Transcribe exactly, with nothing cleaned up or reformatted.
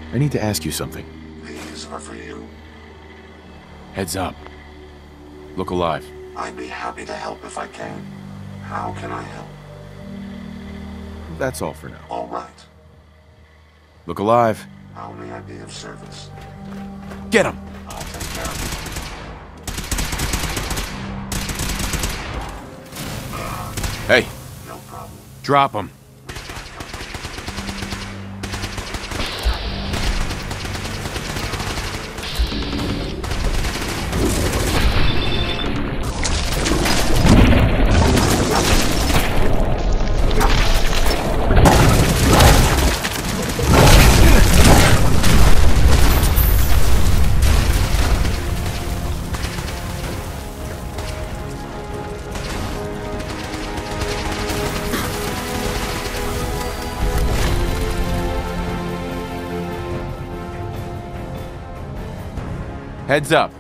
I need to ask you something. These are for you. Heads up. Look alive. I'd be happy to help if I can. How can I help? That's all for now. All right. Look alive. How may I be of service? Get him! I'll take care of Hey, it. No problem. drop him. Heads up.